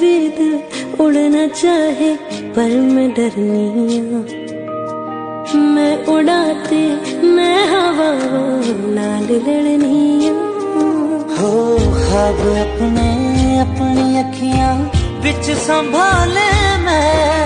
भी दिल उड़ना चाहे पर मैं डरनिया, मैं उड़ाते मैं हवा नाल लड़निया। हो ख्वाब अपने अपनी अखियां बिच संभाले मैं,